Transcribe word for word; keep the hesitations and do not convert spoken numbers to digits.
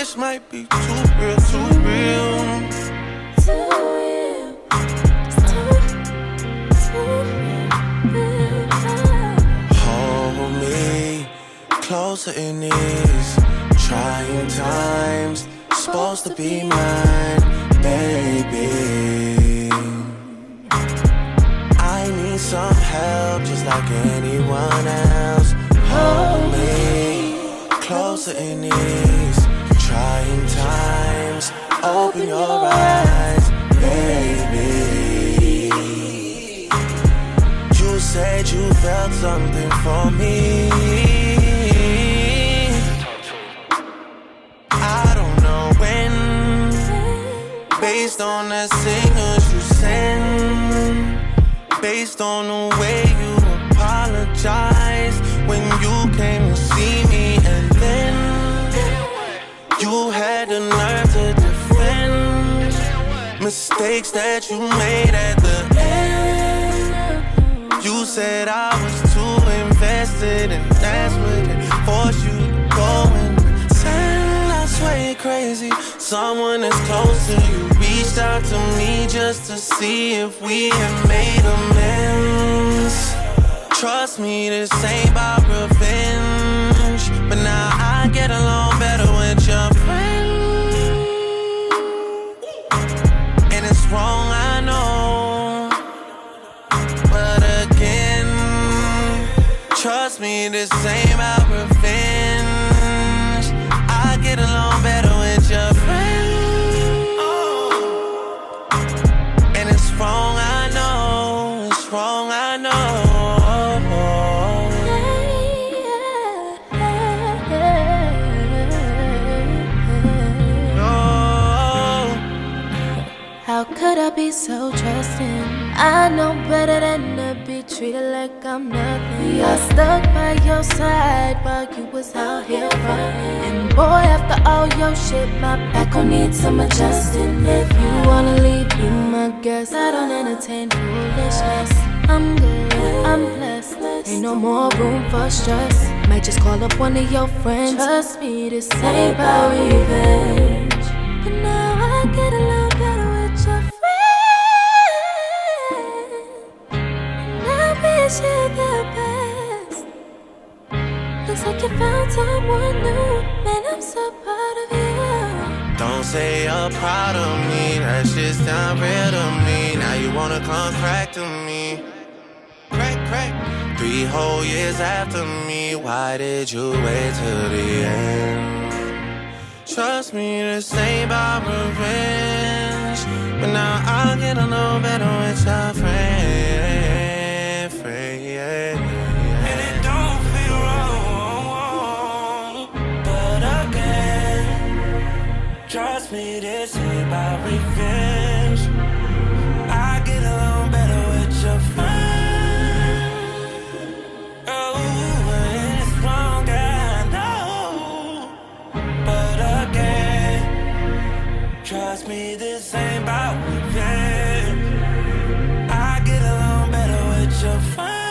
This might be too real, too real. Too real. It's too, too real. Hold me closer in these trying times. Supposed to be mine, baby. I need some help just like anyone else. Hold me closer in these trying times. Open your eyes, baby. You said you felt something for me. I don't know when, based on the signals you send, based on the way you apologized when you came to see me, and then you had the nerve to defend mistakes that you made at the end. You said I was too invested, and that's what it forced you to go and pretend. I swear you're crazy. Someone that's close to you reached out to me just to see if we had made amends. Trust me, this ain't about revenge, but now I get along better with your friend. And it's wrong, I know, but again, trust me, this ain't about revenge. I get along better with your friend. And it's wrong, I know, it's wrong, I know. How could I be so trusting? I know better than to be treated like I'm nothing. I stuck by your side while you was out here running. And boy, after all your shit, my back gon' need some adjusting. If you wanna leave, be my guest. I don't entertain foolishness. I'm good, I'm blessed. Ain't no more room for stress. Might just call up one of your friends. Trust me, this ain't about revenge, but now I get along better with your friend. And I wish you the best. Looks like you found someone new. Man, I'm so proud of you. Don't say you're proud of me, that shit's not real to me. Now you wanna come crack to me. Crack, crack. Three whole years after me, why did you wait till the end? Trust me, this ain't about revenge, but now I get to know better with your friend, friend, yeah. And it don't feel wrong, but again, trust me, this ain't about revenge. I get along better with your friend. Oh, and it's wrong, I know, but again, trust me, this ain't about revenge. I get along better with your friend.